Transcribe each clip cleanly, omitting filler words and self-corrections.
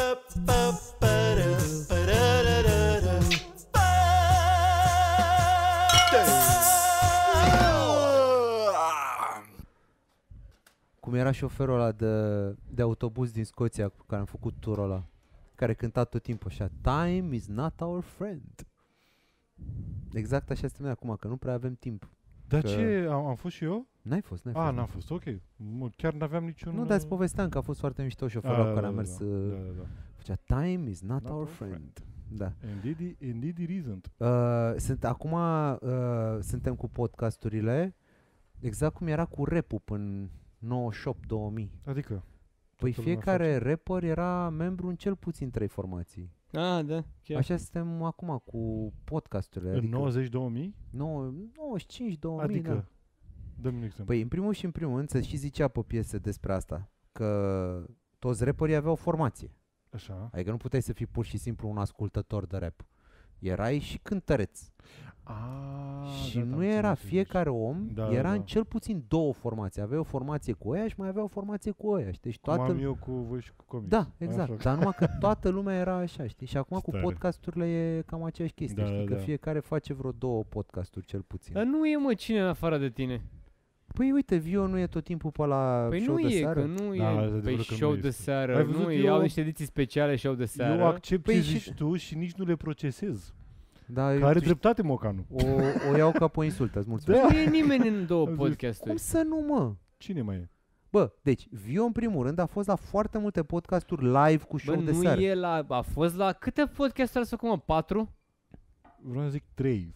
Cum era șoferul ăla de autobuz din Scoția cu care am făcut turul ăla, care cânta tot timpul așa: Time is not our friend. Exact așa suntem noi acum, că nu prea avem timp. Dar ce? Am fost și eu? N-ai fost. N-am fost, ok. Chiar n-aveam niciun... Nu, dar-ți povesteam că a fost foarte mișto șoferul care a mers... Da. Făcea Time is not our friend. Da. Indeed it isn't. Acum suntem cu podcasturile exact cum era cu rap-ul până 98-2000. Adică? Păi fiecare rapper era membru în cel puțin 3 formații. Ah, da. Chiar. Așa suntem acum cu podcasturile. În 90-2000? 95-2000, adică, da. Dă-mi un exemplu. Păi în primul și în primul rând se și zicea pe piese despre asta, că toți rapperii aveau formație. Așa. Adică nu puteai să fii pur și simplu un ascultător de rap. Erai și cântăreț. Și nu era fiecare om, era în cel puțin 2 formații. Avea o formație cu ăia și mai avea o formație cu ăia, știi? Și toată... Cum am eu cu voi și cu comics. Da, exact. Așa. Dar numai că toată lumea era așa, știi? Și acum cu podcasturile e cam aceeași chestie, știi? Că fiecare face vreo 2 podcasturi cel puțin. Dar nu e, mă, cine în afară de tine? Păi uite, Vio nu e tot timpul pe la show de seară? Păi nu e, păi show de seară, nu e, au niște ediții speciale show de seară. Eu accept ce zici tu și nici nu le procesez. Da, care dreptate, Mocanu. O iau ca pe o insultă, îți mulțumesc. Nu e nimeni în 2 podcasturi. Cum să nu, mă? Cine mai e? Bă, deci, Vio în primul rând a fost la foarte multe podcasturi live cu show de seară. Nu e la, a fost la, câte podcasturi ați făcut, mă? 4? Vreau să zic 3.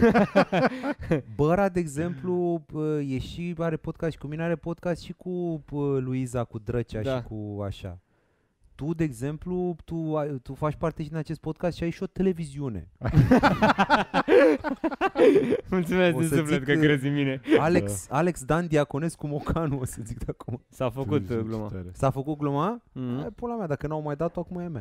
Băra, de exemplu, e și, are podcast și cu mine, are podcast și cu Luiza, cu Drăcea și cu așa. Tu, de exemplu, tu faci parte și din acest podcast și ai și o televiziune. Mulțumesc din suflet că crezi în mine. Alex Dan Diaconescu Mocanu, o să zic de acum. S-a făcut gluma. S-a făcut gluma? Hai, pula mea, dacă n-au mai dat-o, acum e a mea.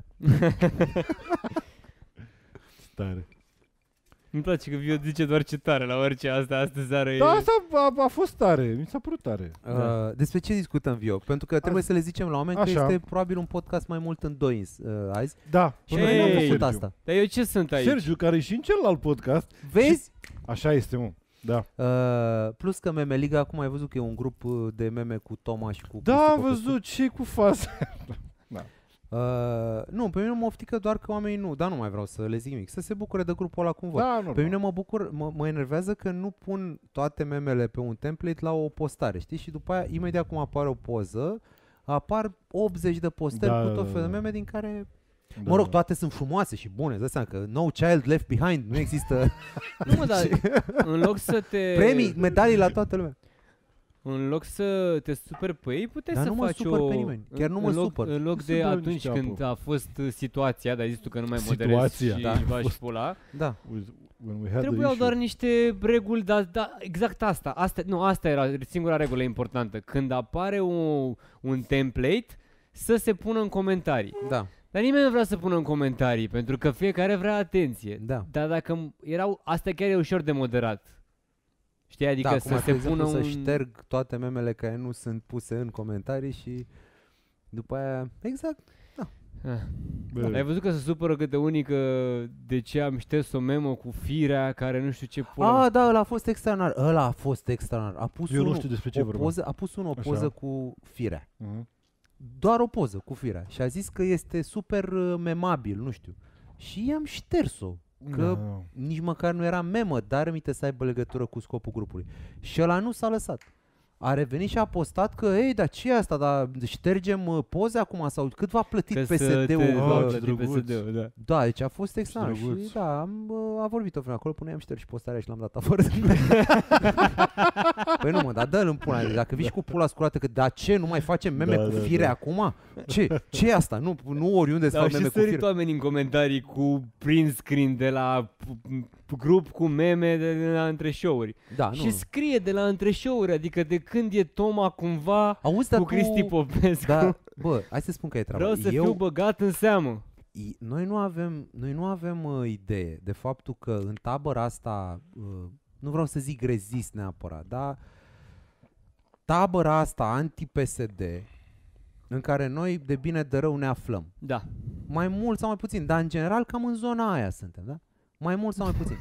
Tare. Îmi place că Vio zice doar ce tare la orice astă seară. Da, asta a fost tare, mi s-a părut tare. Despre ce discutăm, Vio? Pentru că trebuie să le zicem la oameni că este probabil un podcast mai mult în 2 azi. Da. Și noi n-am făcut asta. Dar eu ce sunt aici? Sergiu, care e și în celălalt podcast. Vezi? Așa este, mă. Da. Plus că Memeliga, acum ai văzut că e un grup de meme cu Toma și cu... Da, am văzut, ce cu faza. Da. Nu, pe mine mă oftică doar că oamenii nu, dar nu mai vreau să le zic nimic, să se bucure de grupul ăla cum vor. Da, pe mine mă enervează că nu pun toate memele pe un template la o postare, știi? Și după aia, imediat cum apare o poză, apar 80 de postări cu tot felul de meme din care... Da. Mă rog, toate sunt frumoase și bune, îți dai seama că no child left behind, nu există... Nu, mă, dar în loc să te... Premii, medalii la toată lumea. În loc să te superi pe ei, puteți să faci o... Pe nimeni. Chiar nu mă supăr. În loc de atunci când a fost situația, dar ai zis tu că nu mai moderezi și faci pula. Da. Trebuiau doar niște reguli, dar exact asta. Asta era singura regulă importantă. Când apare un template, să se pună în comentarii. Da. Dar nimeni nu vrea să pună în comentarii, pentru că fiecare vrea atenție. Da. Dar dacă asta chiar e ușor de moderat. Știi, adică să se pună să șterg toate memele care nu sunt puse în comentarii și după aia, exact, da. Ai văzut că se supără câte unii că de ce am șters o memă cu firea care nu știu ce pula. Da, ăla a fost extraordinar. A pus eu nu știu despre ce vorba. A pus o poză cu firea. Doar o poză cu firea și a zis că este super memabil, nu știu. Și i-am șters-o. Că nici măcar nu era memă, dar aminte să aibă legătură cu scopul grupului. Și ăla nu s-a lăsat. A revenit și a postat că, ei, dar ce e asta? Dar ștergem poze acum? Sau cât v-a plătit PSD-ul? Da, deci a fost extraordinar. Și da, a vorbit-o până acolo, până i-am șters și postarea și l-am dat afară. Păi nu, mă, dar dă-l în pula. Dacă vii și cu pula scurată, că da, ce, nu mai facem meme cu fire acum? Ce e asta? Nu oriunde să fac meme cu fire. Au și sărit oameni în comentarii cu print screen de la grup cu meme de la între show-uri. Da, și scrie de la între show-uri, adică de când e Toma cumva cu Cristi Popescu. Da, bă, hai să spun că e treaba. Vreau să fiu băgat în seamă. Noi nu avem idee de faptul că în tabăra asta, nu vreau să zic rezist neapărat, dar tabăra asta anti-PSD, în care noi de bine de rău ne aflăm. Da. Mai mult sau mai puțin, dar în general cam în zona aia suntem, da? Mai mult sau mai puțin.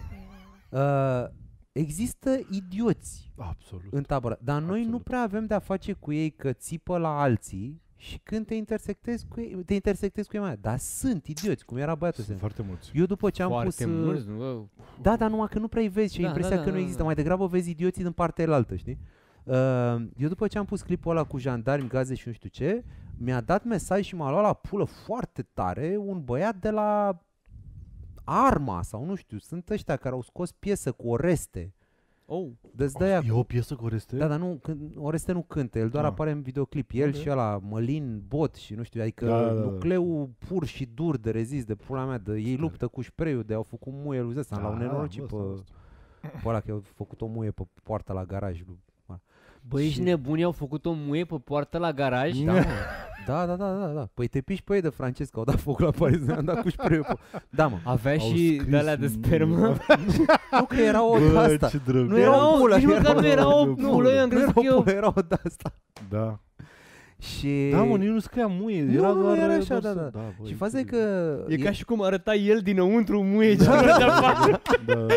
Există idioți Absolut. în tabără, dar noi nu prea avem de-a face cu ei că țipă la alții și când te intersectezi cu ei mai. Dar sunt idioți, cum era băiatul. Sunt foarte mulți. Eu după ce am foarte pus... mulți, nu? Da, dar numai că nu prea-i vezi și ai impresia că nu există. Mai degrabă vezi idioții din partea elaltă, știi? Eu după ce am pus clipul ăla cu jandarmi, gaze și nu știu ce, mi-a dat mesaj și m-a luat la pulă foarte tare un băiat de la Arma sau nu știu, sunt ăștia care au scos piesă cu Oreste. Oh. E o piesă cu Oreste? Da, dar nu, Oreste nu cântă, el doar apare în videoclip. El și ăla, Mălin, Bot și nu știu, adică nucleul pur și dur de rezist, de pula mea, de ei luptă cu spray-ul, de au făcut muie lui ăsta, l-au nenorocit pe ăla că au făcut o muie pe poarta la garaj. Băi, ești nebuni, au făcut o muie pe poartă la garaj? Da. Păi te piși pe ei de Francesc, că au dat foc la Paris, ne-am dat cu spray-ul. Da, mă. Avea și de-alea de spermă? Nu, că era o de-asta. Nu era o pulă. Nici măcar nu era o pulă, eu am crezut că eu... Era o de-asta. Da. Și... Da, mă, nici nu scria muie. Era doar era așa, da. Și faza e că... E ca și cum arăta el dinăuntru muie ce de afară. Da.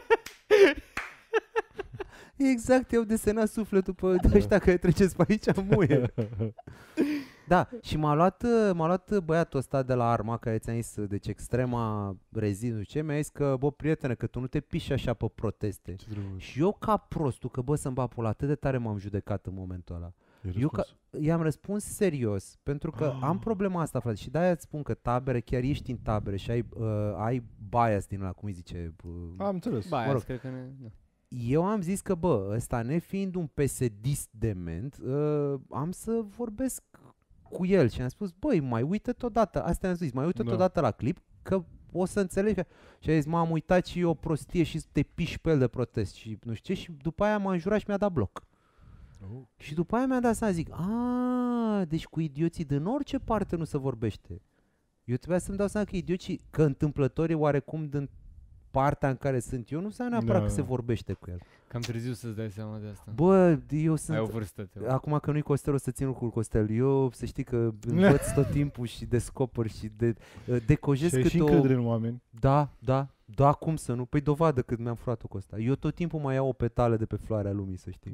Exact, i-au desenat sufletul pe ăștia care treceți pe aici muie. Da, și m-a luat băiatul ăsta de la Arma, care ți-a zis, deci extrema rezist, nu ce, mi-a zis că, bă, prietene, că tu nu te piși așa pe proteste. Și eu ca prostul, că bă, să-mi bapul, atât de tare m-am judecat în momentul ăla. I-am răspuns serios, pentru că am problema asta, frate, și de-aia îți spun că tabere, chiar ești în tabere și ai bias din ăla, cum îi zice? Am înțeles. Bias, cred că Eu am zis că, bă, ăsta nefiind un PSD-ist dement, am să vorbesc cu el și am spus, băi, mai uită-te odată, asta am zis, mai uită-te odată la clip, că o să înțelegi. Și a zis, m-am uitat și o prostie și te piși pe el de protest și nu știu ce, și după aia m-a înjurat și mi-a dat bloc. Și după aia mi-a dat seama, zic, deci cu idioții din orice parte nu se vorbește. Eu trebuia să-mi dau seama că idioții, că întâmplătorii oarecum din partea în care sunt eu, nu înseamnă neapărat că se vorbește cu el. Cam târziu să-ți dai seama de asta. Bă, eu sunt... Ai o vârstă, acum că nu-i Costel, o să țin lucrul Costel. Eu, să știi că învăț tot timpul și descoper și decojez câte o... Și încredere în oameni. Da, cum să nu? Păi dovadă cât mi-am furat-o cu asta. Eu tot timpul mai iau o petală de pe floarea lumii, să știi.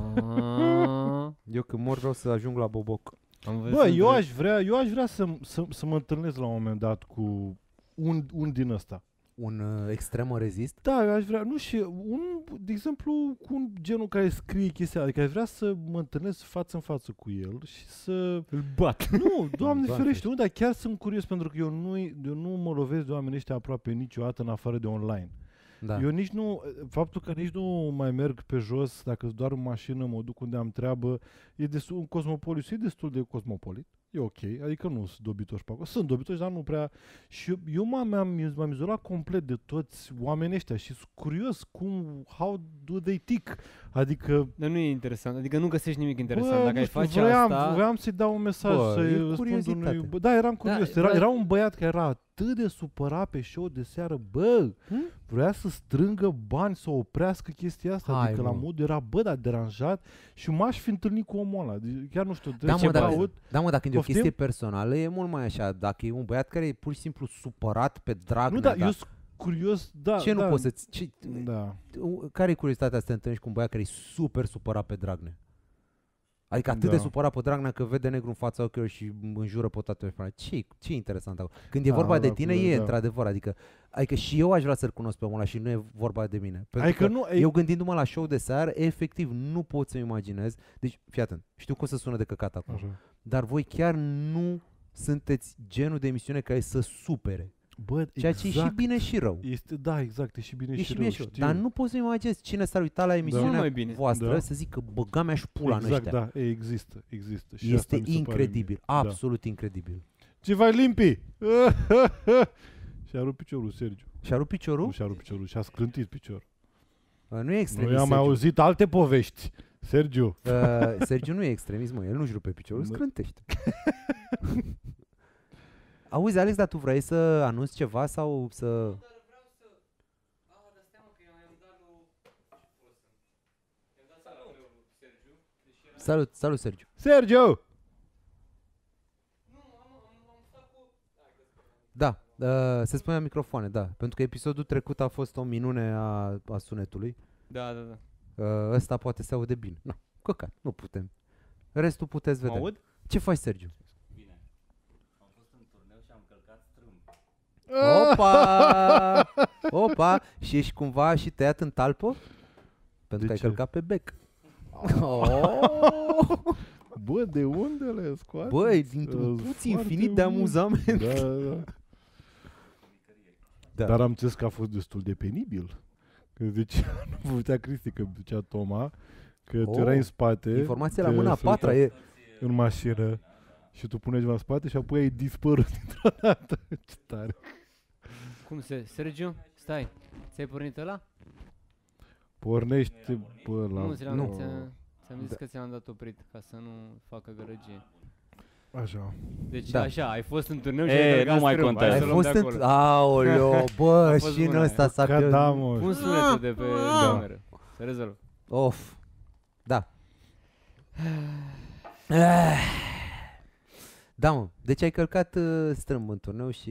Eu când mor vreau să ajung la boboc. Bă, eu aș vrea să mă întâlnesc la un moment dat cu un din ăsta. Un extremă rezist? Da, eu aș vrea, nu și de exemplu, cu un genul care scrie chestia, adică aș vrea să mă întâlnesc față în față cu el și să îl bat. Nu, Doamne ferește, nu, dar chiar sunt curios pentru că eu nu mă lovesc de oamenii ăștia aproape niciodată în afară de online. Da. Eu nici nu, faptul că nici nu mai merg pe jos, dacă doar în mașină mă duc unde am treabă, e destul, un Cosmopolis e destul de cosmopolit. E ok, adică nu sunt dobitoși pe acolo. Sunt dobitoși, dar nu prea. Și eu m-am izolat complet de toți oamenii ăștia și sunt curios how do they tick? Adică... Dar nu e interesant, adică nu găsești nimic interesant. Dacă ai face asta... Voiam să-i dau un mesaj, să-i răspund unui... Da, eram curios. Era un băiat care era atât de supărat pe show de seară, vrea să strângă bani, să oprească chestia asta. Adică la modul era, dar deranjat și m-aș fi întâlnit cu omul ăla. Chiar nu știu, dacă e o chestie personală, e mult mai așa. Dacă e un băiat care e pur și simplu supărat pe Dragnea... Nu, eu sunt curios, Ce nu poți să-ți... Da. Care e curiozitatea să te întâlnești cu un băiat care e super supărat pe Dragnea? Adică atât de supărat pe Dragnea că vede negru în fața ochilor și înjură pe toată lumea. Ce e interesant acolo? Când e vorba de tine, într-adevăr. Adică și eu aș vrea să-l cunosc pe omul ăla și nu e vorba de mine. Pentru că eu gândindu-mă la show de seară, efectiv nu pot să-mi imaginez. Deci, fii atent, știu că o să sună de căcat acum. Așa. Dar voi chiar nu sunteți genul de emisiune care să supere. Bă, ceea ce e și bine și rău. Da, exact, e și bine și rău. Dar nu poți să imaginezi cine s-ar uita la emisiunea voastră să zică bă, mea și pula în ăștia. Exact, da, există. Și este incredibil, absolut incredibil. Ce vai limpi? Și-a rupt piciorul, Sergiu. Și-a rupt piciorul? Nu și-a rupt piciorul, și-a scrântit piciorul. Nu e extremist. Noi am mai auzit alte povești, Sergiu. Sergiu nu e extremist, mă, el nu-și rupe piciorul, scrântește. Auzi, Alex, dar tu vrei să anunți ceva sau să... Salut, Sergiu. Sergiu! Se spunea microfoane, da. Pentru că episodul trecut a fost o minune a sunetului. Da. Ăsta poate se aude bine. Nu, căcat, nu putem. Restul puteți vedea. Aud? Ce faci, Sergiu? Bine. Am fost în turneu și am călcat strâmb. Opa! Și ești cumva și tăiat în talpă? Pentru că ai călcat pe bec. Bă, de unde le scoate? Băi, dintr-un puț infinit de amuzament. Da. Dar am înțeles că a fost destul de penibil. Că zicea, nu putea Cristi, că zicea Toma, că tu erai în spate. Informația la mâna a patra e în mașină și tu puneai în spate și apoi ai dispărut dintr-o dată. Ce tare. Cum Sergiu? Stai. Ți-ai pornit ăla? Pornește, bă, la... Nu, ți-am zis că ți-am dat oprit ca să nu facă gărăgie. Așa. Deci așa, ai fost în turneu și ai călcat nu mai strâmb. contează. Ai fost în... Aoleo, bă, și în ăsta s-a pierdut. Da, mă. Pun sunetul de pe cameră. Se rezolvă. Of. Da. Da, mă. Deci ai călcat strâmb în turneu și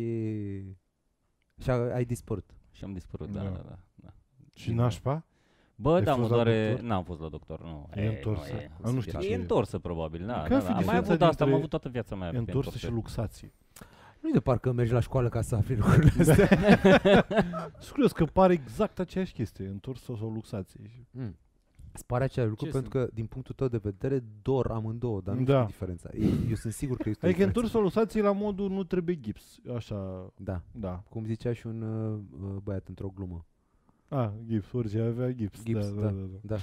ai dispărut. Și am dispărut, da. Și nașpa? Bă, da, mă doare... N-am fost la doctor, nu. E întorsă. Nu știu ce e întorsă, probabil, da. Am mai avut asta, am avut toată viața mea. E întorsă și luxație. Nu-i de parcă mergi la școală ca să afli lucrurile astea. Sunt curios că pare exact aceeași chestie, întorsă sau luxație. Îți pare același lucru pentru că, din punctul tău de vedere, dor amândouă, dar nu știu diferența. Eu sunt sigur că este adică întorsă luxație la modul nu trebuie gips, așa. Da. Cum zicea și un băiat într-o glumă. Gips, orice avea gips. Da.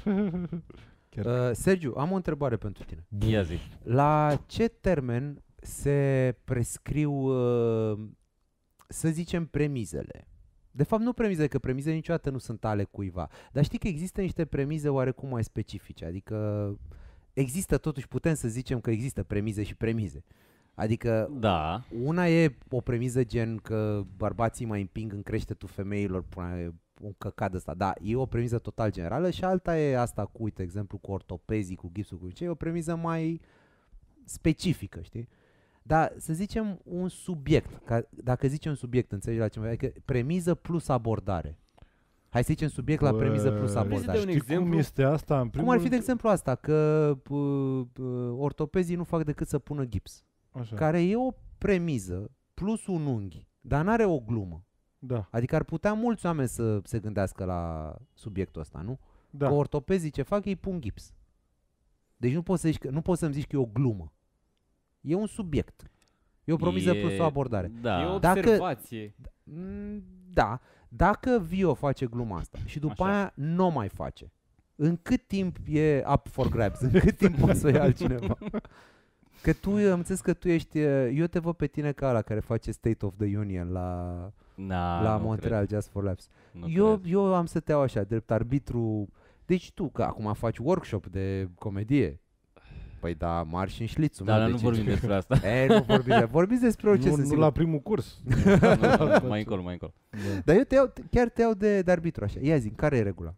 Sergiu, am o întrebare pentru tine. Ia zi. La ce termen se prescriu, să zicem, premizele? De fapt, nu premize, că premizele niciodată nu sunt ale cuiva. Dar știi că există niște premize oarecum mai specifice. Adică există totuși, putem să zicem că există premize și premize. Adică una e o premiză gen că bărbații mai împing în creștetul femeilor, un căcat ăsta. Da, e o premiză total generală și alta e asta cu, uite, exemplu, cu ortopezii, cu gipsul, cu ce, e o premiză mai specifică, știi? Dar să zicem un subiect, dacă zicem subiect, înțelegi la ce mă, adică premiză plus abordare. Hai să zicem subiect la premiză plus abordare. Știi cum este asta? În cum ar fi de exemplu asta, că ortopezii nu fac decât să pună gips. Așa. Care e o premiză plus un unghi, dar n-are o glumă. Da. Adică ar putea mulți oameni să se gândească la subiectul ăsta, nu? Da. Că ortopezii ce fac, ei pun gips. Deci nu poți să-mi zici că e o glumă. E un subiect. E o promiză plus o abordare. Da. E o observație. Da. Dacă Vio face gluma asta și după aia nu o mai face, în cât timp e up for grabs? În cât timp poate să o ia altcineva? Că tu, am înțeles că tu ești, eu te văd pe tine ca ăla care face State of the Union la Montreal Just for Laughs. Eu am să te iau așa, drept arbitru. Deci tu, că acum faci workshop de comedie. Păi da, marș în șlițul. Dar nu vorbim despre asta. Nu vorbiți despre orice. Nu la primul curs. Mai încolo. Dar eu chiar te iau de arbitru așa. Ia zi, care e regula?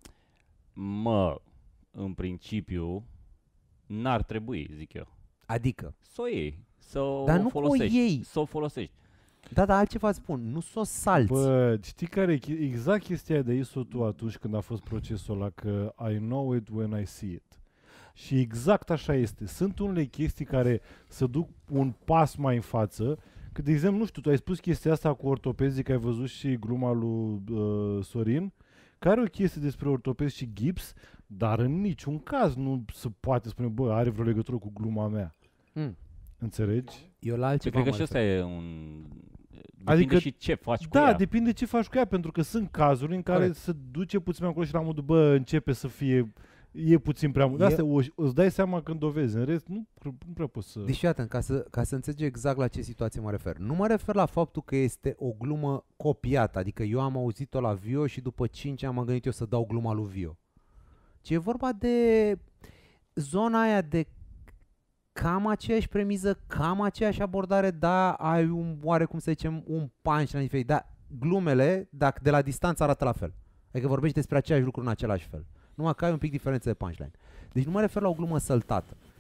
În principiu, n-ar trebui, zic eu. Adică? Să o iei, să o folosești. Da, altceva spun, nu s-o salți. Bă, știi care e exact chestia de ISO tu atunci când a fost procesul ăla, că I know it when I see it. Și exact așa este. Sunt unele chestii care se duc un pas mai în față, că de exemplu, nu știu, tu ai spus chestia asta cu ortopezii, că ai văzut și gluma lui Sorin, care e o chestie despre ortopezi și gips, dar în niciun caz nu se poate spune, bă, are vreo legătură cu gluma mea. Înțelegi? Eu la altceva cred că și ăsta e un... Depinde și ce faci cu ea. Da, depinde ce faci cu ea, pentru că sunt cazuri în care se duce puțin mai acolo și la modul, bă, începe să fie... E puțin prea mult. De asta îți dai seama când dovezi. În rest, nu prea poți să... Deci, iată, ca să înțelegi exact la ce situație mă refer. Nu mă refer la faptul că este o glumă copiată. Adică eu am auzit-o la Vio și după 5 ani m-am gândit eu să dau gluma lui Vio. Ci e vorba de zona aia de cam aceeași premiză, cam aceeași abordare, da, ai oarecum să zicem un punchline diferit. Dar glumele, dacă de la distanță arată la fel. Adică vorbești despre același lucru în același fel. Numai că ai un pic diferență de punchline. Deci nu mă refer la o glumă săltată.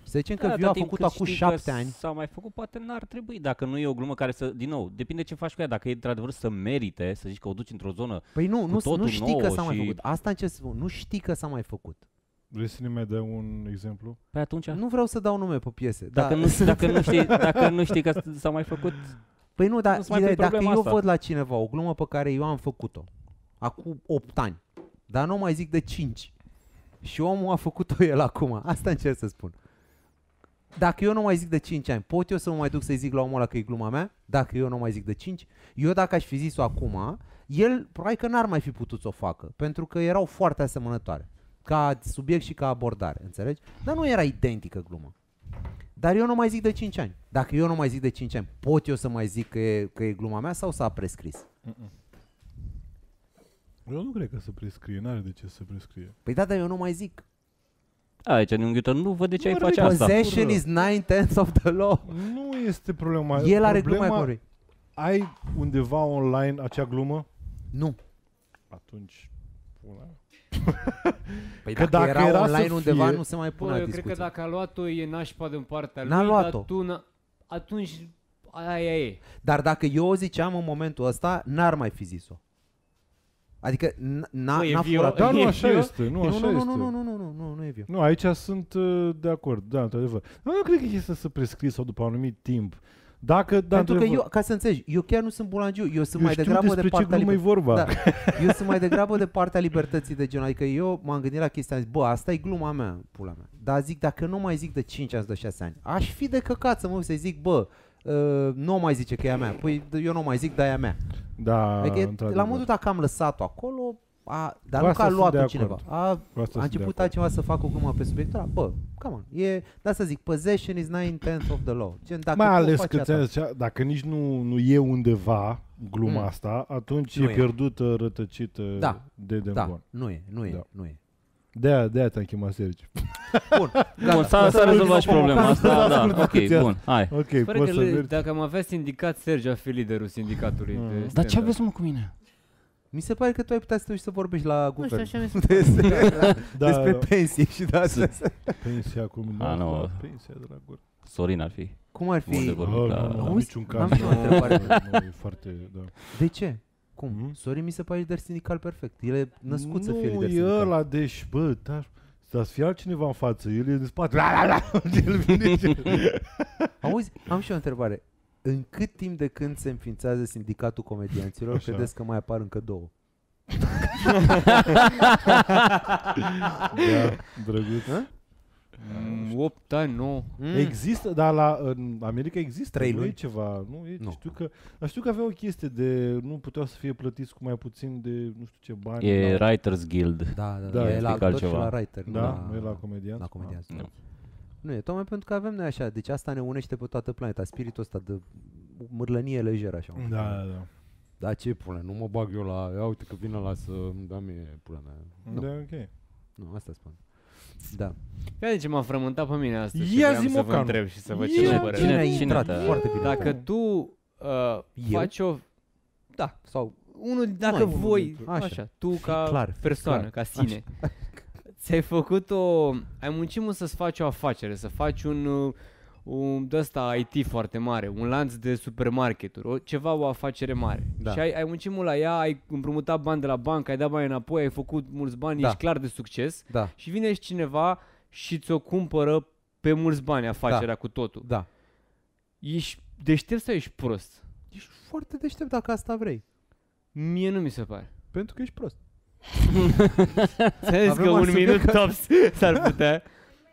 Să zicem că Vio a făcut acum 7 ani. S-a mai făcut, poate n-ar trebui, dacă nu e o glumă care să, din nou, depinde ce faci cu ea, dacă e într-adevăr să merite, să zici că o duci într-o zonă. Păi nu știi că s-a mai făcut. Asta încerc să spun, nu știi că s-a mai făcut. Vrei să ne mai dai un exemplu? Păi atunci? Nu vreau să dau nume pe piese. Dacă nu știi că s-a mai făcut. Păi nu, dar dacă eu văd la cineva o glumă pe care eu am făcut-o acum 8 ani, dar nu mai zic de 5 și omul a făcut-o el acum, asta încerc să spun. Dacă eu nu mai zic de 5 ani, pot eu să mă mai duc să-i zic la omul ăla că e gluma mea? Dacă eu nu mai zic de 5? Eu dacă aș fi zis-o acum, el probabil că n-ar mai fi putut să o facă, pentru că erau foarte asemănătoare, ca subiect și ca abordare, înțelegi? Dar nu era identică gluma. Dar eu nu mai zic de 5 ani. Dacă eu nu mai zic de 5 ani, pot eu să mai zic că e gluma mea sau s-a prescris? Eu nu cred că se prescrie, n-are de ce să prescrie. Păi da, dar eu nu mai zic. Aici, Newton, nu văd de ce ai face asta. Possession is 9/10 of the law. Nu este problema. El are gluma mai. Ai undeva online acea glumă? Nu. Atunci, pula. Păi că dacă era online undeva, nu se mai pune eu discuție. cred că dacă a luat-o e nașpa din partea lui, N-a luat-o. Atunci aia e. Dar dacă eu o ziceam în momentul ăsta, n-ar mai fi zis-o. Adică n-a furat. Dar nu așa este, nu așa este. Nu e viu. Nu, aici sunt de acord, da, într-adevăr. Nu cred că este să prescrii sau după un anumit timp. Pentru că eu, ca să înțelegi, eu chiar nu sunt bulangiu, eu sunt mai degrabă de partea eu sunt mai degrabă de partea libertății de gen. Adică eu m-am gândit la chestia, am zis, bă, asta e gluma mea, pula mea. Dar zic, dacă nu mai zic de 5 ani, de 6 ani, aș fi de căcat să mă să zic, bă, nu mai zice că e a mea. Păi eu nu mai zic, dar e a mea. Da, adică la modul dacă am lăsat-o acolo, dar nu că a luat-o cineva. A început altceva să facă o glumă pe subiectul ăla. Bă, come on. De asta zic, possession is 9/10 of the law. Gen, dacă mai ales că dacă nici nu e undeva gluma asta, atunci e pierdută, rătăcită de demon. Nu e. De-aia te-am chemat Sergiu. Bun, s-a rezolvat și problema asta. Da, ok, bun, hai. Ok, poți să mergi. Dacă am avea sindicat, Sergiu ar fi liderul sindicatului. Dar ce aveți, mă, cu mine? Mi se pare că tu ai putea să te duci să vorbești la guvern. Nu știu, așa mi se despre pensii și de asta. Pensia comunală. Pensia de la gură. Sorin ar fi. Cum ar fi? Nu, niciun caz. De ce? Cum? Sorin mi se pare lider sindical perfect. El e născut să fie lider sindical. Nu, e ăla, deci, bă, dar să fie altcineva în față. El e de spate. Auzi, am și o întrebare. În cât timp de când se înființează sindicatul comedianților, credeți că mai apar încă 2? Da, drăguț. 8 ani, 9. Există, dar în America există. 3 nu luni. E ceva. Știu că avea o chestie de nu puteau să fie plătiți cu mai puțin de nu știu ce bani. E Writers Guild. Da, e la actor și la writer. Da, nu e la comedianți. La comedianți. Nu e, tocmai pentru că avem noi așa, deci asta ne unește pe toată planeta, spiritul ăsta de mârlănie lejeră așa. Da. Dar ce pune, nu mă bag eu la, ia uite că vine la să da mie pula mea. Da, ok. Nu, asta spun. Da. Ia de ce m-a frământat pe mine asta și Ia vreau să vă întreb și să văd ce părere. Cine a intrat? Foarte bine. Dacă tu faci o... Da, sau dacă voi, așa, tu ca persoană, ca sine, ți-ai făcut ai muncit mult să-ți faci o afacere, să faci un de-ăsta IT foarte mare, un lanț de supermarketuri, o afacere mare. Da. Și ai muncit mult la ea, ai împrumutat bani de la bancă, ai dat bani înapoi, ai făcut mulți bani, ești clar de succes. Da. Și vine și cineva și ți-o cumpără pe mulți bani afacerea cu totul. Da. Ești deștept sau ești prost? Ești foarte deștept dacă asta vrei. Mie nu mi se pare. Pentru că ești prost. Ți-am zis că un minut tops s-ar putea.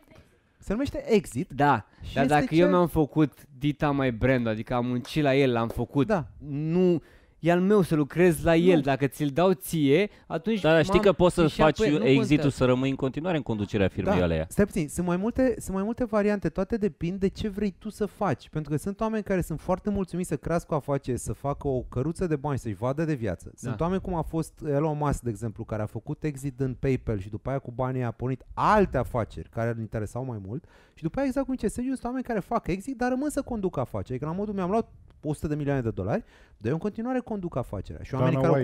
Se numește Exit. Da, dar dacă eu mi-am făcut dita mai brand, adică am muncit la el, l-am făcut, nu... E al meu să lucrez la el, dacă ți-l dau ție, atunci... Da, știi că poți să faci exit-ul să rămâi în continuare în conducerea firmei alea. Stai puțin, sunt mai multe variante, toate depind de ce vrei tu să faci. Pentru că sunt oameni care sunt foarte mulțumiți să crească o afacere, să facă o căruță de bani, să-și vadă de viață. Sunt oameni cum a fost Elon Musk, de exemplu, care a făcut exit în PayPal și după aia cu banii a pornit alte afaceri care îl interesau mai mult. Și după aia exact cum zice Sergiu, sunt oameni care fac exit, dar rămân să conducă afaceri. Adică la modul mi-am luat 100 de milioane de dolari, dar eu în continuare conduc afacerea. Și oamenii care au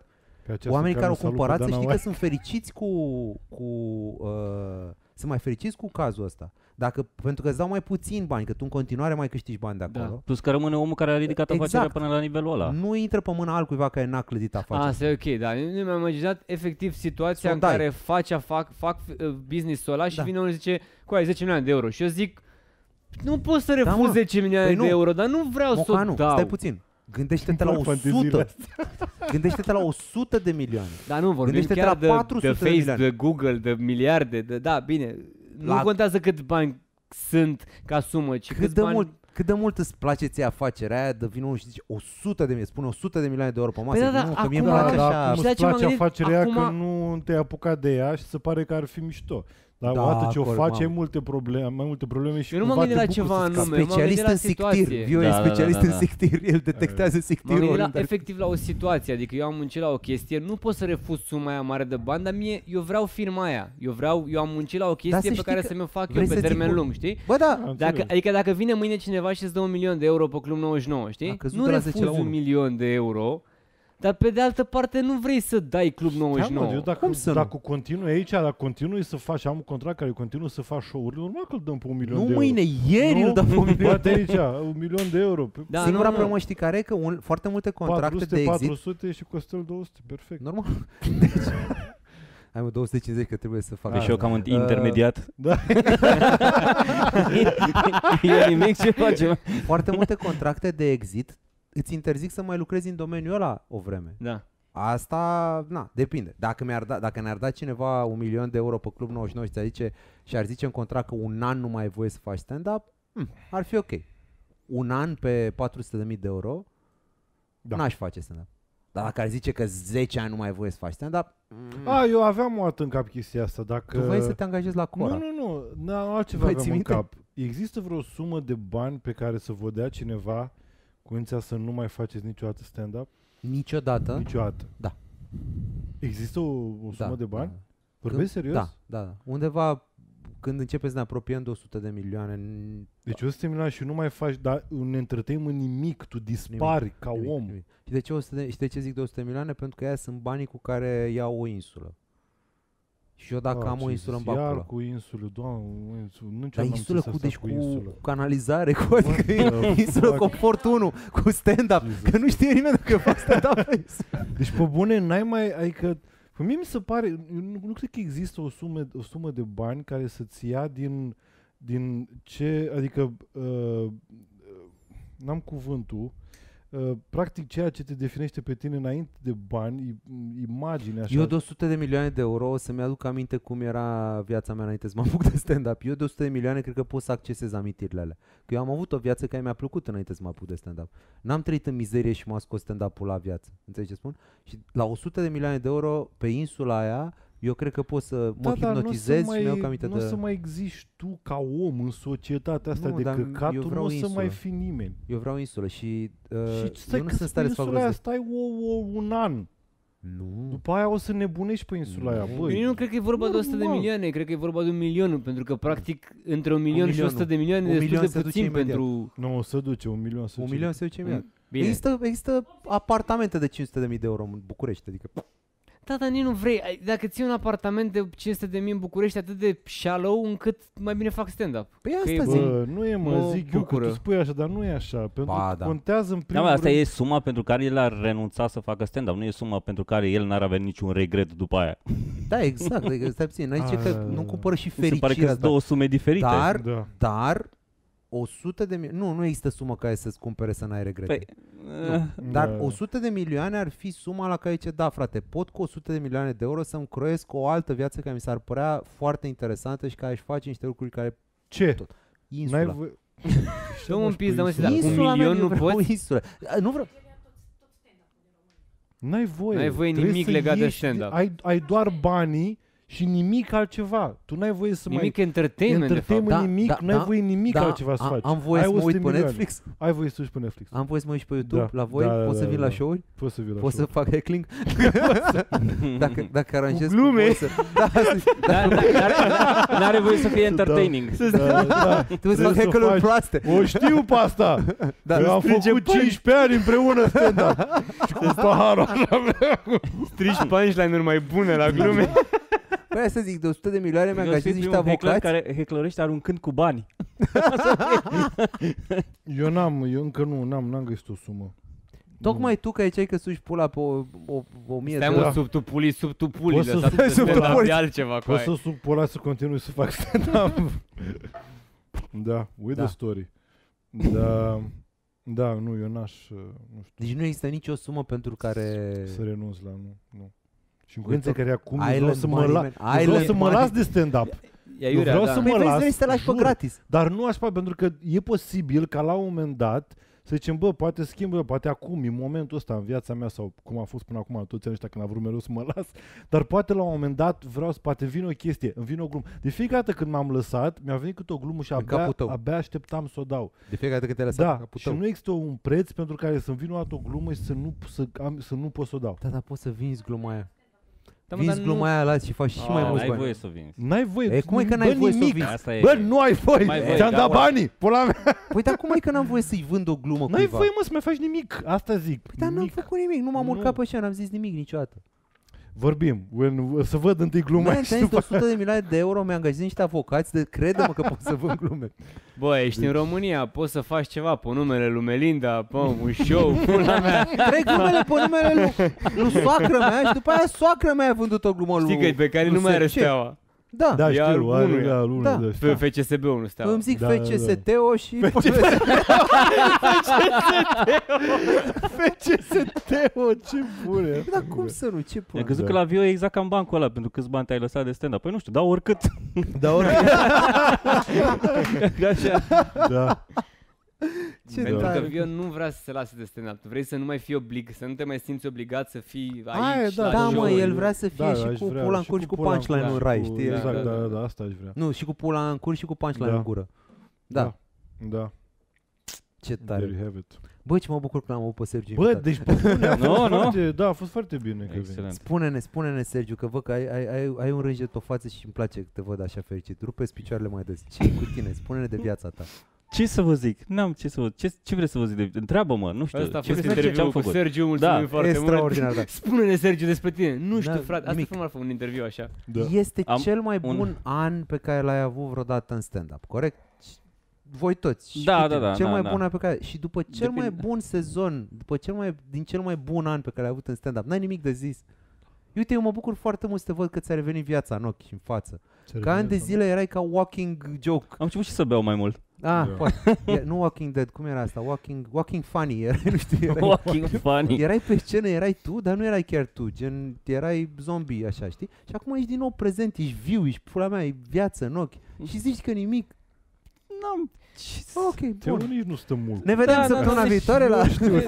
cumpărat, să știi că sunt fericiți sunt mai fericiți cu cazul ăsta. Pentru că îți dau mai puțin bani, că tu în continuare mai câștigi bani de acolo. Plus că rămâne omul care a ridicat afacerea până la nivelul ăla. Nu intră pe mâna altcuiva care n-a clădit afacerea. Asta e ok, dar nu mi-am imaginat efectiv situația în care fac business-ul ăla și vine unul și zice, cu ai 10 milioane de euro. Și eu zic, nu pot să refuz 10 milioane de euro, dar nu vreau să o dau. Stai puțin. Gândește-te la 100. Gândește-te la 100 de milioane. Dar nu vorbim chiar de Facebook, de Google, de miliarde, da, bine. Nu contează cât bani sunt ca sumă, ci cât de mult îți place ție afacerea aia, de vină unul și zice 100 de milioane, spune 100 de milioane de euro pe masă. Păi nu, că mie îmi place așa. Acum îți place afacerea aia că nu te-ai apucat de ea și se pare că ar fi mișto. Dar odată ce o faci, ai multe probleme și eu nu mă gândesc la ceva anume, specialist în sictir. Vio e specialist în sictir, el detectează sictirul. Mă gândesc efectiv la o situație, adică eu am muncit la o chestie, nu pot să refuz suma aia mare de bani, dar eu vreau firma aia. Eu am muncit la o chestie pe care să mi-o fac eu pe termen lung, știi? Bă, da. Adică dacă vine mâine cineva și îți dă 1 milion de euro pe Club 99, știi? Nu refuz 1 milion de euro. Dar pe de altă parte nu vrei să dai Club 99. Eu dacă continui aici, dacă continui să faci, am un contract care continuu să faci show-uri, normal că îl dăm pe 1 milion de euro. Nu mâine, ieri îl dăm pe 1 milion. Poate aici, 1 milion de euro. Da, singura problemă știi care e? Că foarte multe contracte de exit... 400 și costă 200, perfect. Normal. Deci, hai mă, 250 că trebuie să fac. Deci eu cam intermediat. Da. E nimic, ce facem? Foarte multe contracte de exit îți interzic să mai lucrezi în domeniul ăla o vreme. Da. Asta, depinde. Dacă ne-ar da cineva 1 milion de euro pe Club 99 și ar zice în contract că un an nu mai ai voie să faci stand-up, ar fi ok. Un an pe 400.000 de euro, n-aș face stand-up. Dar dacă ar zice că 10 ani nu mai ai voie să faci stand-up... eu aveam o dată în cap chestia asta. Dacă... Tu vrei să te angajezi la Cora. Nu, altceva aveam în cap. Există vreo sumă de bani pe care să vă dea cineva cu condiția să nu mai faceți niciodată stand-up? Niciodată? Niciodată. Da. Există o sumă de bani? Vorbești serios? Da. Undeva când începe să ne apropiem de 100 de milioane... Deci 100 de milioane și nu mai faci un entertainment nimic, tu dispari nimic, om. Nimic. Și de ce zic de 100 de milioane? Pentru că aia sunt banii cu care iau o insulă. Și eu dacă am o insulă în bacula. Iar cu insulă, doamne, dar insulă cu canalizare, adică insulă Confort 1, cu stand-up, că nu știe nimeni dacă fac stand-up pe insulă. Deci pe bune n-ai mai, adică, pe mie mi se pare, nu cred că există o sumă de bani care să-ți ia din ce, adică, n-am cuvântul, practic ceea ce te definește pe tine înainte de bani, imagine așa. Eu de 100 de milioane de euro o să-mi aduc aminte cum era viața mea înainte să mă apuc de stand-up. Eu de 100 de milioane cred că pot să accesez amintirile alea. Că eu am avut o viață care mi-a plăcut înainte să mă apuc de stand-up. N-am trăit în mizerie și m-a scos stand-up-ul la viață. Înțelegi ce spun? Și la 100 de milioane de euro pe insula aia, eu cred că pot să mă hipnotizez și mi-au aminte de... Nu o să mai existi tu ca om în societatea asta de căcatul, nu o să mai fi nimeni. Eu vreau insulă și eu nu sunt stare să fac rost. Stai un an. Nu. După aia o să nebunești pe insula aia. Băi, eu nu cred că e vorba de 100 de milioane, cred că e vorba de 1 milion, pentru că practic între 1 milion și 100 de milioane e destul de puțin pentru... Nu, se duce, 1 milion se duce. 1 milion se duce imediat. Există apartamente de 500.000 de euro în București, adică... Da, dar nici nu vrei. Dacă ții un apartament de 500.000 în București atât de shallow încât mai bine fac stand-up. Păi asta zic. Nu e, zic eu, că tu spui așa, dar nu e așa. Pentru că contează în primul rând... Asta e suma pentru care el ar renunța să facă stand-up. Nu e suma pentru care el n-ar avea niciun regret după aia. Da, exact. Stai puțin. N-ai zice că nu cumpără și fericirea. Se pare că sunt două sume diferite. Dar 100 de milioane... Nu există sumă care să-ți cumpere să n-ai regrete. Păi, dar 100 de milioane ar fi suma la care zice, da frate, pot cu 100 de milioane de euro să-mi croiesc o altă viață care mi s-ar părea foarte interesantă și care aș face niște lucruri care... Ce? Tot. Insula. Dă un pic, dă-mă un milion nu poți? Insula. Nu vreau... N-ai voie. N-ai voie nimic legat de stand-up. Ai doar banii și nimic altceva. Tu n-ai voie să nimic entertainment, de fapt. Nimic, n-ai voie nimic altceva să faci. Am voie să mă uit pe Netflix? Ai voie să uiți pe Netflix. Am voie să mă uit pe YouTube la voi? Poți să vin la show-uri? Poți să vin la show-uri. Poți să fac heckling? Dacă aranjez cu glume. N-are voie să fie entertaining. Trebuie să fac heckle-uri proaste. O știu pe asta. Eu am făcut 15 ani împreună stand-up. Și cu paharul așa. Strici punchline-uri mai bune la glume. Păi să zic, de 100 de milioane mi-angajez niște avocați. Care heclărește aruncând cu bani. Eu încă n-am găsit o sumă. Tocmai tu că ai căsuși pula pe o mie de... Stai mă, sub tupulii, lăsat de altceva. Poți să sub pula să continui să fac stand-up. Da, with the story. Da, nu, eu nu știu. Deci nu există nicio sumă pentru care... Să renunț la, nu. Și în condiția care acum vreau să mă las de stand-up. Vreau să mă las, să te lași pe gratis. Dar nu așa, pentru că e posibil ca la un moment dat să zicem, poate schimbă, poate acum, în momentul ăsta, în viața mea, sau cum a fost până acum, toți ăștia când am vrut mereu să mă las, dar poate la un moment dat poate vine o chestie, îmi vine o glumă. De fiecare dată când m-am lăsat, mi-a venit câte o glumă și abia așteptam să o dau. De fiecare dată când te-ai lăsat în capul tău. Și nu există un preț pentru care să-mi vină o dată o glumă și să nu pot să o dau. Da, dar poți să vinzi gluma aia. Vinzi gluma aia la și faci și mai mulți bani. N-ai voie să vinzi. N-ai voie. Cum e că n-ai voie să vinzi? Bă, nu ai voie. Ți-am dat banii. Pula mea. Păi dar cum e că n-am voie să-i vând o glumă cuiva? N-ai voie, mă, să mai faci nimic. Asta zic. Păi dar n-am făcut nimic. Nu m-am urcat pe scenă, n-am zis nimic niciodată. Vorbim. Să văd întâi gluma. Mai întâi de 100 de milioane de euro mi-am angajat niște avocați, crede-mă că pot să vând glume. Bă, ești în România, poți să faci ceva pe numele lui Melinda, pe un show, pula mea. Trec glumele pe numele lui soacră mea și după aia soacră mea a vândut o glumă lui. Știi că pe care nu mai are Steaua. Da, știu, are pe FCSB-ul nu Steaua. Îmi zic FCST-o și... FCST-o, ce bune. Dar cum să nu, ce pune? Am crezut că la Vio e exact ca în bancul ăla, pentru câți bani te-ai lăsat de stand-up. Păi nu știu, dau oricât. Așa. Da. Pentru că Vio nu vrea să se lase de stand-up. Tu vrei să nu mai fii să nu te mai simți obligat să fii aici. Da, mă, el vrea să fie și cu pula în cur și cu punchline în rai, știi? Exact, da, asta aș vrea. Nu, și cu pula în cur și cu punchline în gură. Da. Ce tare. Băi, ce mă bucur că l-am avut pe Sergiu. Bă, deci a fost foarte bine. Spune-ne, Sergiu, că văd că ai un rânjet pe față și îmi place că te văd așa fericit. Rupe-ți picioarele mai des. Ce cu tine? Spune-ne de viața ta. Ce să vă zic? N-am ce să vă zic. Ce vreți să vă zic? Întreabă-mă, nu știu. Asta a fost interviul cu Sergiu, mulțumim foarte mult. Extraordinar, da. Spune-ne, Sergiu, despre tine. Nu știu, frate, asta e un interviu așa. Este cel mai bun an pe care l-ai avut vreodată în stand-up, corect? Voi toți. Cel mai bun an pe care... Și după cel mai bun sezon, din cel mai bun an pe care l-ai avut în stand-up, n-ai nimic de zis. Uite, eu mă bucur foarte mult să te văd că ți-a revenit viața în ochi și în față. Ca ani de zile erai ca walking joke. Am început și să beau mai mult. Poate. Nu Walking Dead, cum era asta? Walking Funny, nu știu. Walking Funny. Erai pe scenă, erai tu, dar nu erai chiar tu, gen, erai zombie, așa, știi? Și acum ești din nou prezent, ești viu, ești pula mea, e viață în ochi. Și zici că nimic. N-am... Ok, bun. Nici nu stă mult. Ne vedem săptămâna viitoare la...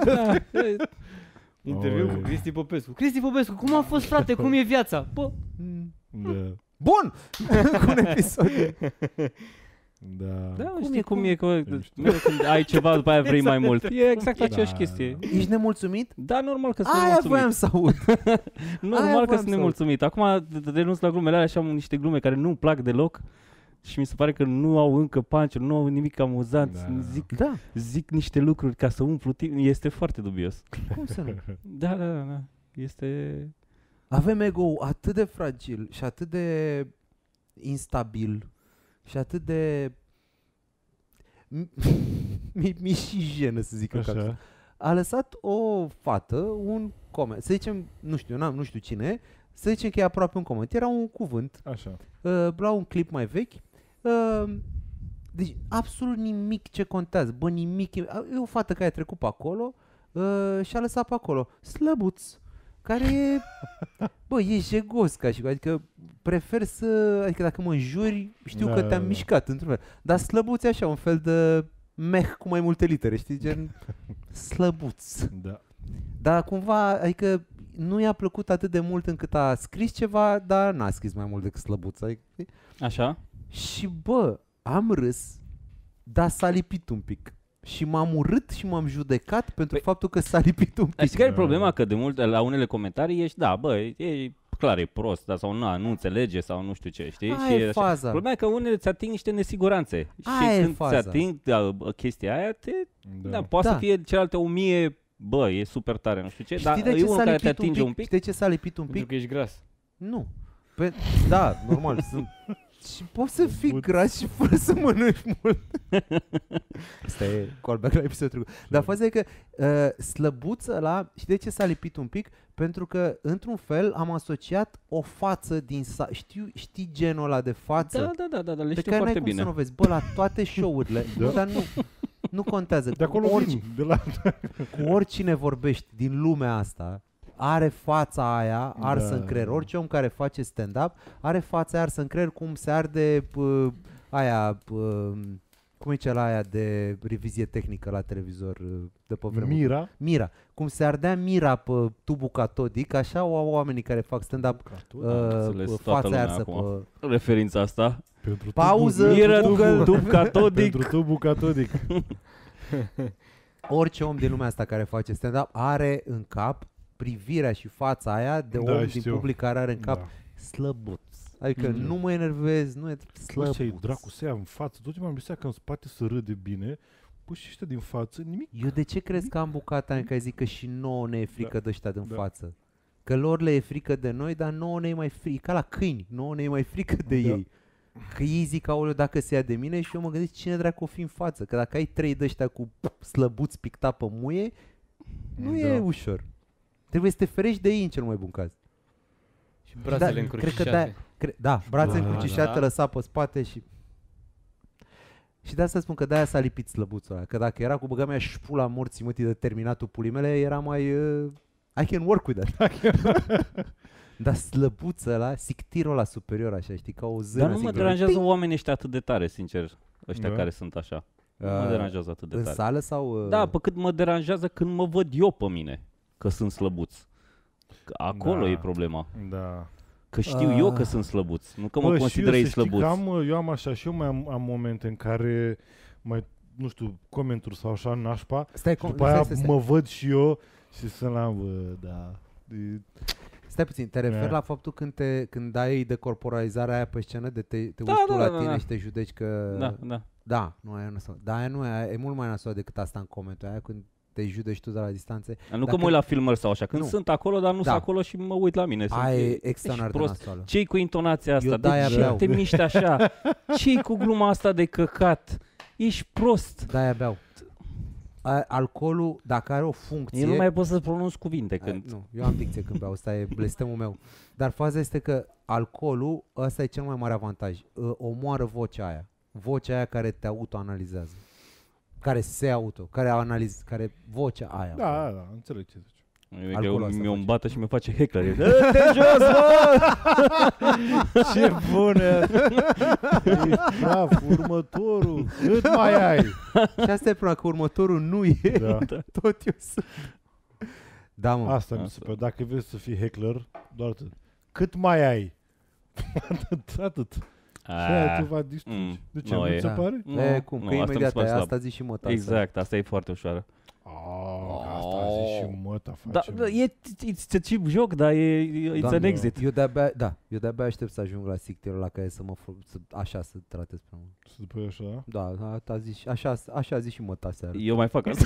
Interviu cu Cristi Popescu. Cristi Popescu, cum a fost, frate? Cum e viața? Bun! Cu un episod. Da. Cum e că când ai ceva, după aia vrei mai mult. E exact aceeași chestie. Ești nemulțumit? Da, normal că sunt nemulțumit. Aia voiam să aud. Normal că sunt nemulțumit. Acum renunț la glumele alea și am niște glume care nu-mi plac deloc. Și mi se pare că nu au încă punch, nu au nimic amuzant. Zic niște lucruri ca să umplu timp. Este foarte dubios. Cum să nu? Da. Este... Avem ego atât de fragil și atât de instabil și atât de... Mi și jenă să zic așa. A lăsat o fată un coment. Să zicem, nu știu cine, să zicem că e aproape un coment. Era un cuvânt. Așa. La un clip mai vechi. Deci absolut nimic ce contează. Bă, nimic. E o fată care a trecut pe acolo și a lăsat pe acolo slăbuț, care e... Bă, e jegos ca și... Adică prefer să... Adică dacă mă înjuri, știu că te-am mișcat într-un fel. Dar slăbuț e așa, un fel de meh cu mai multe litere, știi? Gen slăbuț. Da. Dar cumva, adică nu i-a plăcut atât de mult încât a scris ceva, dar n-a scris mai mult decât slăbuț. Adică, așa? Și bă, am râs, dar s-a lipit un pic. Și m-am urât și m-am judecat pentru faptul că s-a lipit un pic. Știi care e problema? Că de mult la unele comentarii ești, e clar, e prost, dar sau nu înțelege sau nu știu ce, știi? Aia e faza. Problema e că unele îți ating niște nesiguranțe. Și când ți ating chestia aia, poate să fie celelalte 1000, bă, e super tare, nu știu ce, dar e unul care te atinge un pic. Știi de ce s-a lipit un pic? Pentru că ești gras. Nu. Da, normal, sunt. Și poți să fii gras și fără să mănânci mult. Asta e callback la episodul. Dar faza e că slăbuță ăla, și de ce s-a lipit un pic? Pentru că, într-un fel, am asociat o față din știi genul ăla de față? Da, le pe știu care foarte n-ai bine. Cum să nu vezi. Bă, la toate show-urile, dar nu contează. De acolo cu oricine vorbești din lumea asta, are fața aia arsă în creier. Orice om care face stand-up are fața aia arsă în creier, cum se arde cum e cel aia de revizie tehnică la televizor de pe vremuri? Mira. Cum se ardea Mira pe tubul catodic, așa au oamenii care fac stand-up fața aia arsă pe... Referința asta. Pauză, tub catodic. Pentru tubul catodic. Orice om din lumea asta care face stand-up are în cap privirea și fața aia de om din public care are în cap slăbuț. Adică nu mă enervez, nu e slăbuț. Ce-i dracu să ia în față? Tot ce m-am visat că în spate să râde bine, păi și ăștia din față, nimic. Eu de ce crezi că am bucata în care zic că și nouă ne e frică de ăștia din față? Că lor le e frică de noi, dar nouă ne e mai frică, ca la câini, nouă ne e mai frică de ei. Că ei zic, aoleu, dacă se ia de mine, și eu mă gândesc cine dracu o fi în față. Că dacă ai 3 de ăștia cu slăbuți pictat pe muie, nu e ușor. Trebuie să te ferești de ei în cel mai bun caz. Și brațele încrucișate. Brațele încrucișate, lăsat pe spate și... Și de asta spun că de-aia s-a lipit slăbuțul ăla. Că dacă era cu băga mea și pula morții mătii de terminatul pulii mele, era mai... I can work with that. Dar slăbuță ăla, sictirul ăla superior așa, știi, ca o zână. Dar nu mă deranjează oamenii ăștia atât de tare, sincer, ăștia care sunt așa. Nu mă deranjează atât de tare. În sală sau... Da, pe cât mă deranjează când mă văd eu pe mine că sunt slăbuț. Că acolo e problema. Da. Că știu eu că sunt slăbuț, nu că mă consider ei slăbuț. Eu am așa și eu mai am momente în care mai, nu știu, comenturi sau așa nașpa. Și după aia mă văd și eu și sunt la Stai puțin, te referi la faptul când ai decorporalizarea aia pe scenă, de te uiți tu la tine și te judeci că... Da, nu, aia nu sau. Da, aia nu e mult mai nasoală decât asta în comentul aia, când te judeci tu de la distanțe. Nu că mă uit la filmări sau așa, când sunt acolo, dar nu sunt acolo și mă uit la mine. Aia e extraordinar de nasoală. Ce-i cu intonația asta? De ce te miști așa? Ce-i cu gluma asta de căcat? Ești prost. De-aia beau. Alcoolul, dacă are o funcție... Eu nu mai pot să pronunț cuvinte când... Nu, eu am dicție când beau, ăsta e blestemul meu. Dar faza este că alcoolul, ăsta e cel mai mare avantaj. Omoară vocea aia. Vocea aia care te autoanalizează. Care se care vocea aia. Da, înțeleg ce zici. Mi-o îmbată și mi-o face heckler. Dă-te jos, bă! Ce bună! Bravo, următorul! Cât mai ai? Și asta e problema, că următorul nu e. Tot eu sunt. Da, mă. Asta mi se pare. Dacă vrei să fii heckler, doar atât. Cât mai ai? Atât. Și aia te va distruge. De ce? Nu ți se pare? Cum? Că imediat asta zici și măta. Exact, asta e foarte ușoară. Asta a zis și măta face. Da, it's a cheap joc, dar it's an exit. Eu de-abia aștept să ajung la sictirul la care să mă așa să tratez pe mine. Să după așa? Da, așa a zis și măta seara. Eu mai fac asta.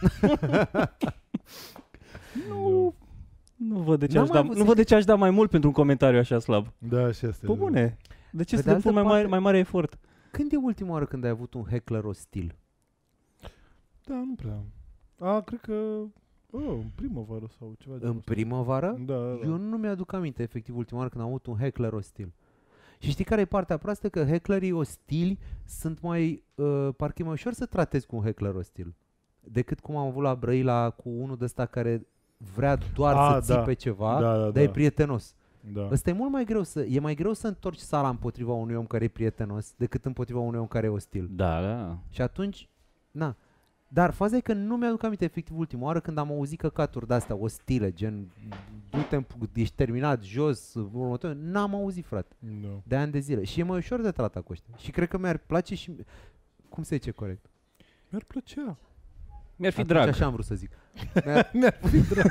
Nu văd de ce aș da mai mult pentru un comentariu așa slab. Da, și asta. Pe bune. De ce să depun mai mare efort? Când e ultima oară când ai avut un heckler ostil? Da, nu prea. Cred că în primăvară sau ceva de În primăvară? Da. Eu nu mi-aduc aminte efectiv ultima oară când am avut un heckler ostil. Și știi care e partea proastă? Că hecklerii ostili sunt mai... parcă e mai ușor să tratezi cu un heckler ostil decât cum am avut la Brăila cu unul de ăsta care vrea doar să țipe ceva, dar e prietenos. Da. Ăsta e mult mai greu e mai greu să întorci sala împotriva unui om care e prietenos decât împotriva unui om care e ostil. Da. Și atunci, Dar faza e că nu mi-aduc aminte efectiv ultima oară când am auzit căcaturi de-astea ostile, gen du-te, ești terminat, jos, următor. N-am auzit, frate, de ani de zile. Și e mai ușor de tratat cu ăștia. Și cred că mi-ar place și... Cum se zice corect? Mi-ar plăcea. Mi-ar fi drag. Așa am vrut să zic. Mi-ar fi drag.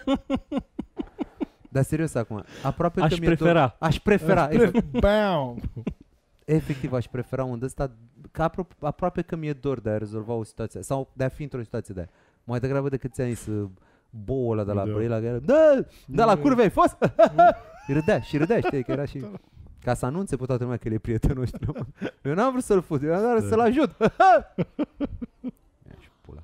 Dar serios acum, aproape aș că prefera. Aș prefera. Bam! Efectiv aș prefera un ăsta, că aproape că mi-e dor de a rezolva o situație sau de a fi într-o situație de aia. Mai degrabă decât ți-am zis boul ăla de la Brăila, care da, la curve ai fost? râdea, știi, că era și... Ca să anunțe pe toată lumea că el e prietenul nostru. Eu n-am vrut să-l fut, eu am vrut să-l ajut. Și pula.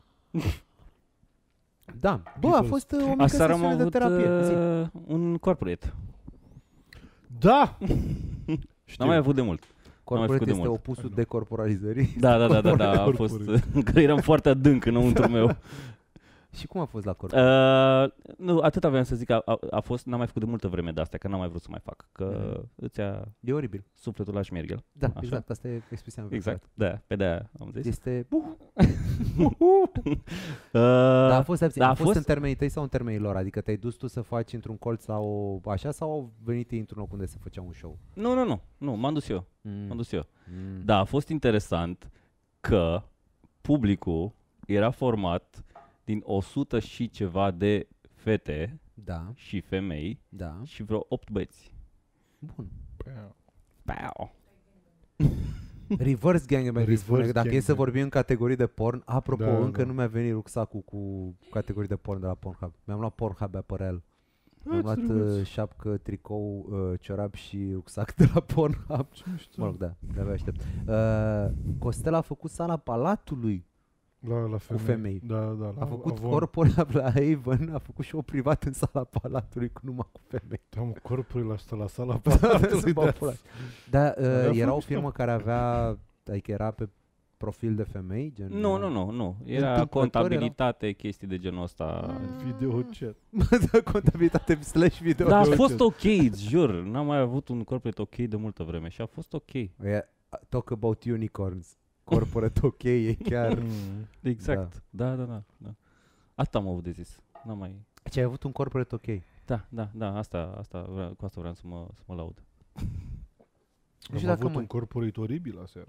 Da, bă, a fost o mică sesiune de terapie. Un corporate. Da! N-am mai avut de mult. Corporate este opusul decorporalizării. Da, a fost, că eram foarte adânc înăuntru meu. Și cum a fost la corporate? Nu, atât aveam să zic, a fost, n-am mai făcut de multă vreme de astea, că n-am mai vrut să mai fac, că îți ia e oribil. Sufletul la șmerghel. Da, așa? Exact, asta e expresia mea. Exact, da, pe de-aia am zis. Este... Dar a fost în termenii tăi sau în termenii lor? Adică te-ai dus tu să faci într-un colț sau așa, sau au venit ei într-un loc unde se făcea un show? Nu, m-am dus eu. Da, a fost interesant că publicul era format din 100 și ceva de fete și femei și vreo 8 băieți. Bun. Pow. Reverse gangbang, spune că dacă e să vorbim în categorii de porn, apropo, încă nu mi-a venit rucsacul cu categorii de porn de la Pornhub. Mi-am luat Pornhub apparel. Mi-am luat șapcă, tricou, ciorap și rucsac de la Pornhub. Mă rog, da, de-abia aștept. Costel a făcut sala Palatului. La femei. Da, a făcut corpul la Avon, a făcut show privat în sala Palatului cu numai cu femei. Am corpul la sala Palatului. Da, era o firmă care avea, adică era pe profil de femei? Gen, nu. Era contabilitate, chestii de genul ăsta. Video chat. Contabilitate / video. Da, a fost ok, jur. N-am mai avut un corporate ok de multă vreme și a fost ok. Talk about unicorns. Corporate ok, e chiar... Exact, da. Asta am avut de zis. N-am mai... Ce ai avut un corporate ok? Da, cu asta vreau să mă laud. Am avut un corporate oribil aseară.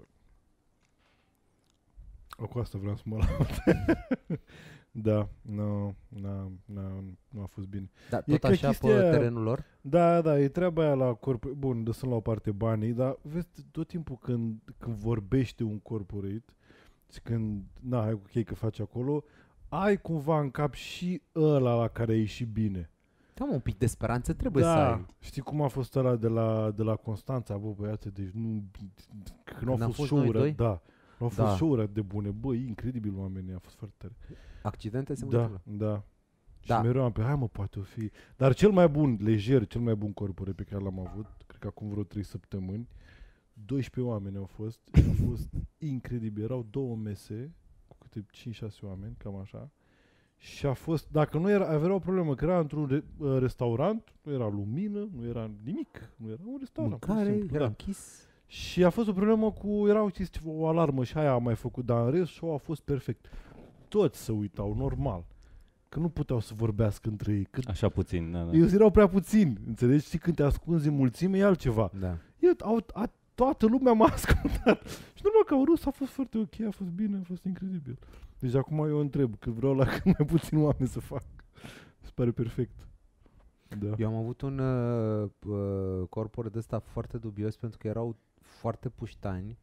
Cu asta vreau să mă laud. Da, nu a fost bine. Da, tot așa pe terenul lor? Da, e treaba aia la corporate. Bun, lăsăm la o parte banii, dar vezi, tot timpul când vorbește un corporate și când, ai ok că faci acolo, ai cumva în cap și ăla la care ai ieșit bine. Da, un pic de speranță trebuie să ai. Știi cum a fost ăla de la Constanța, băiață, deci nu a fost show-uri, da. Au fost show-uri de bune. Băi, incredibil oamenii, a fost foarte tare. Accidente se întâmplă. Da. Și mereu am pe, poate o fi. Dar cel mai bun, lejer, cel mai bun corpore pe care l-am avut, cred că acum vreo 3 săptămâni, 12 oameni au fost. A fost incredibil. Erau 2 mese, cu câte 5-6 oameni, cam așa. Și a fost, dacă nu era, avea o problemă, că era într-un restaurant, nu era lumină, nu era nimic, nu era un restaurant. Mâncare, era închis. Și a fost o problemă erau o alarmă și aia a mai făcut, dar în rest show a fost perfect. Toți se uitau, normal. Că nu puteau să vorbească între ei. Așa puțin, da. Ei erau prea puțini, înțelegi? Și când te ascunzi în mulțime e altceva. Da. Toată lumea m-a ascultat. Și normal că au râs, a fost foarte ok, a fost bine, a fost incredibil. Deci acum eu întreb, că vreau la cât mai puțin oameni să fac. Se pare perfect. Da. Eu am avut un corpor de ăsta foarte dubios, pentru că erau foarte puștani.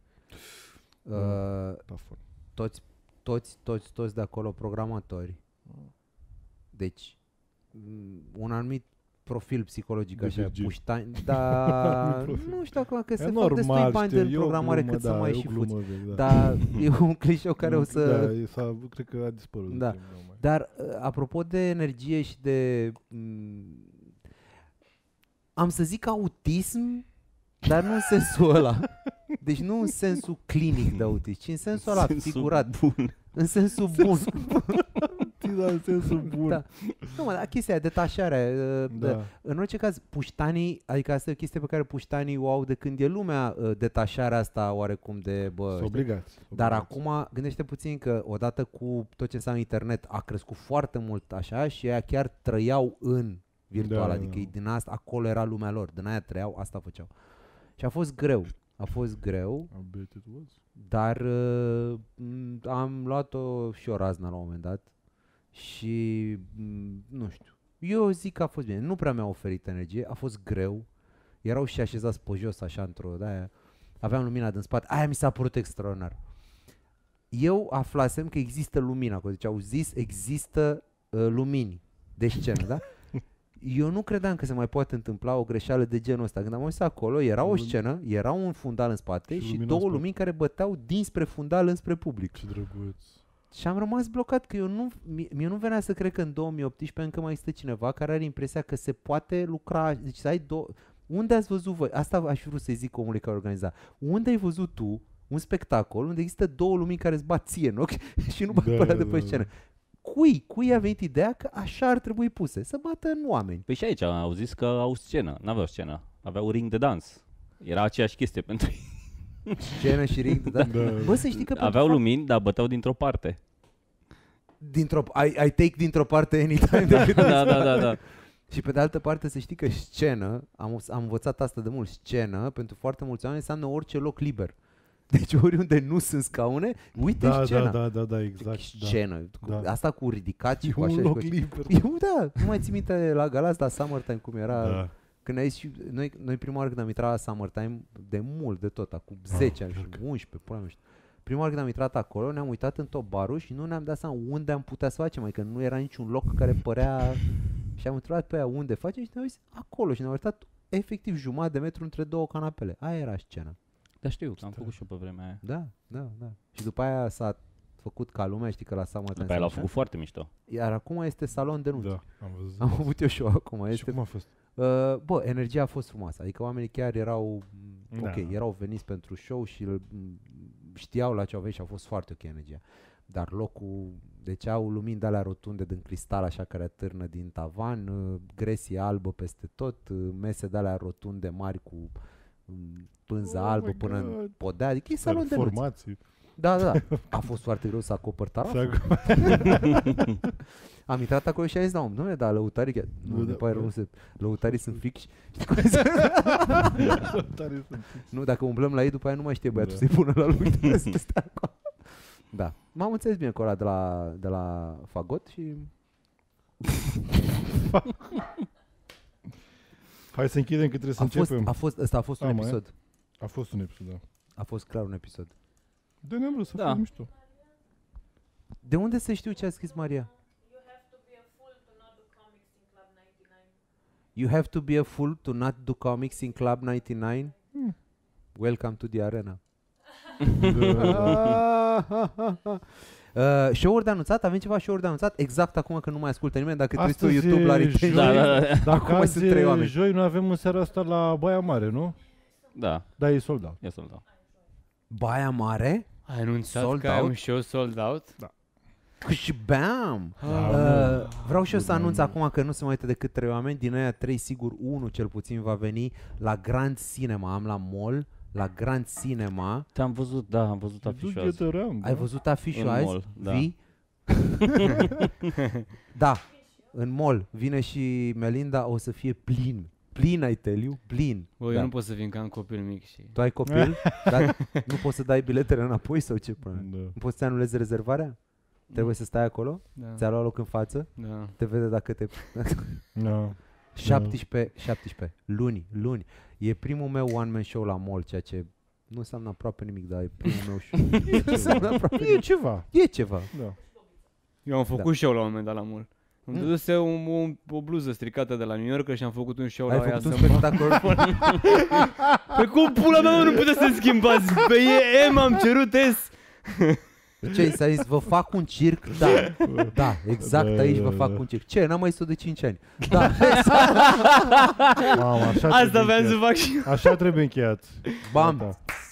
Toți de acolo programatori. Deci un anumit profil psihologic de așa, puștani, dar nu știu acum că se fac destui bani de programare cât să mai și fuți. Dar e un clișeu care o să... Da, cred că a dispărut. Da. Dar apropo de energie și de... am să zic autism, dar nu în sensul ăla. Deci nu în sensul clinic de autism, ci în sensul ăla figurat. Bun. În sensul bun. În sensul bun. Da. Nu, dar chestia, detașarea. În orice caz, puștanii, adică asta e o chestie pe care puștanii o au de când e lumea, detașarea asta oarecum de... Obligați. Dar acum, gândește puțin că odată cu tot ce înseamnă internet a crescut foarte mult așa și ei chiar trăiau în virtual, adică din asta, acolo era lumea lor, din aia trăiau, asta făceau. Și a fost greu. Dar am luat-o și o raznă la un moment dat și nu știu, eu zic că a fost bine, nu prea mi-a oferit energie, a fost greu, erau și așezați pe jos așa de-aia, aveam lumina din spate, aia mi s-a părut extraordinar. Eu aflasem că există lumină acolo, deci au zis există lumini de scenă, da? Eu nu credeam că se mai poate întâmpla o greșeală de genul ăsta. Când am ajuns acolo, era o scenă, era un fundal în spate și două lumini care băteau dinspre fundal înspre public. Ce drăguț. Și am rămas blocat, că mie nu venea să cred că în 2018 încă mai este cineva care are impresia că se poate lucra, deci să ai Unde ați văzut voi? Asta aș fi vrut să-i zic omului care organiza. Unde ai văzut tu un spectacol unde există două lumini care îți bat ție în ochi și nu bat pe ăla de pe scenă? Cui a venit ideea că așa ar trebui puse? Să bată în oameni. Păi și aici au zis că au scenă. N-aveau scenă. Aveau ring de dans. Era aceeași chestie pentru ei. Scenă și ring de dans. Bă, să știi că aveau lumini, dar băteau dintr-o parte. I take dintr-o parte anytime. Da. Și pe de altă parte să știi că scenă, am învățat asta de mult, scenă pentru foarte mulți oameni înseamnă orice loc liber. Deci oriunde nu sunt scaune, uite scena. Da, exact. Scenă. Da. Asta cu ridicat și e cu așa. un loc liber. Nu mai ții minte la Galați, la Summertime cum era. Da. Când ai zis, noi prima oară când am intrat la Summertime, de mult, de tot, acum 10 ani și 11, până nu știu. Prima oară când am intrat acolo, ne-am uitat în tot barul și nu ne-am dat seama unde am putea să facem, adică nu era niciun loc care părea. Și am întrebat pe aia unde facem și ne-am zis acolo și ne-am uitat efectiv jumătate de metru între două canapele. Aia era scena. Da, știu, că am făcut și eu pe vremea aia. Da. Și după aia s-a făcut ca lumea, știi că la Summertime. După aia l-au făcut foarte mișto. Iar acum este salon de nunți. Da, am văzut. Am avut eu show acum. Și cum a fost? Energia a fost frumoasă. Adică oamenii chiar erau erau veniți pentru show și știau la ce au venit și a fost foarte ok energia. Dar locul, deci au lumini de alea rotunde din cristal așa care atârnă din tavan, gresie albă peste tot, mese de alea rotunde mari cu pânză albă până în podea, adică e salon de nunți. Da. A fost foarte greu să acopăr taraful. Am intrat acolo și am zis, dom'le, dar lăutarii chiar... lăutarii sunt fixi. Nu, dacă umblăm la ei, după aia nu mai știe băiatul să-i pună la lui. Da. M-am înțeles bine cu ăla de la Fagot și... Hai să închidem că trebuie să începem. Ăsta a fost un episod. A fost un episod, da. A fost clar un episod. De ne-am vrut să fim mișto. De unde să știu ce a scris Maria? You have to be a fool to not do comics in Club 99? Welcome to the arena. Show-uri de anunțat? Avem ceva show-uri de anunțat? Exact acum că nu mai ascultă nimeni. Dacă treci tu YouTube la retenție. Dacă azi sunt 3 oameni. Joi, noi avem în seara asta la Baia Mare, nu? Da. Da, e sold out. E sold out. Baia Mare? Ai anunțat că ai un show sold out? Da. Și bam! Vreau și eu să anunț acum că nu se mai uite decât 3 oameni. Din aia 3 sigur 1 cel puțin va veni la Grand Cinema. Am la mall, la Grand Cinema. Am văzut afișul azi. Ai văzut afișul azi? Mall, da. Vii? Da, în mall. Vine și Melinda, o să fie plin. Plin, I tell you, plin. Eu nu pot să vin ca un copil mic și... Tu ai copil? Dar nu poți să dai biletele înapoi sau ce? Nu poți să anulezi rezervarea? Trebuie să stai acolo? Da. Ți-a luat loc în față? Da. Te vede dacă te... No. 17 luni. E primul meu one-man show la mall, ceea ce nu înseamnă aproape nimic, dar e primul meu show. E ceva. Da. Eu am făcut show la un moment dat la mall. Îmi dăduse o bluză stricată de la New York și am făcut un show la ea. Ai făcut un spectacol? Pe cum pula mea nu puteți să schimbați? Pe EM am cerut S. Ce s-a zis? Vă fac un circ? Da, exact aici vă fac un circ. Ce? N-am mai stat de 5 ani. Da. Mamă, asta vreau să fac și eu. Așa trebuie încheiat. Bam.